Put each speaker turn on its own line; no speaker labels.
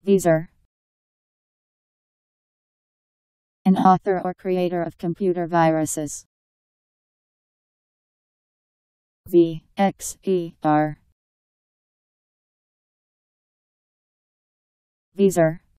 Vexer. An author or creator of computer viruses. Vexer. Vexer.